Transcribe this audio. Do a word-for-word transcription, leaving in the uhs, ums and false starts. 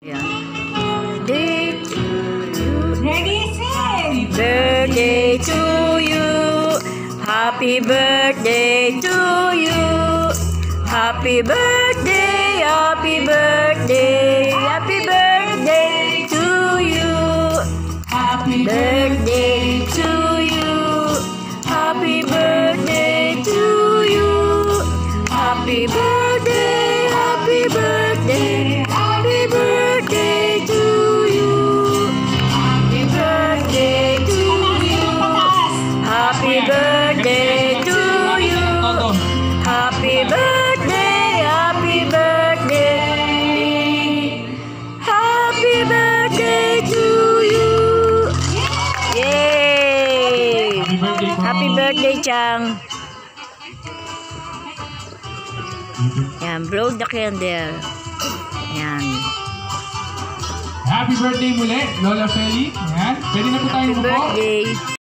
Birthday to you. Ready, sing! Birthday to you. Happy birthday to you. Happy birthday, happy birthday, happy birthday to you. Happy Birthday to you. Happy birthday to you. Happy birthday, happy birthday, happy birthday to you. Happy birthday to you. Happy birthday to you. Happy birthday, happy birthday. Happy birthday to you. Yay! Happy birthday, Chang. Yan, blow the candle. Yan. Happy birthday muli, Lola Fely. Yan. Pwede na po tayo Happy umupo. birthday.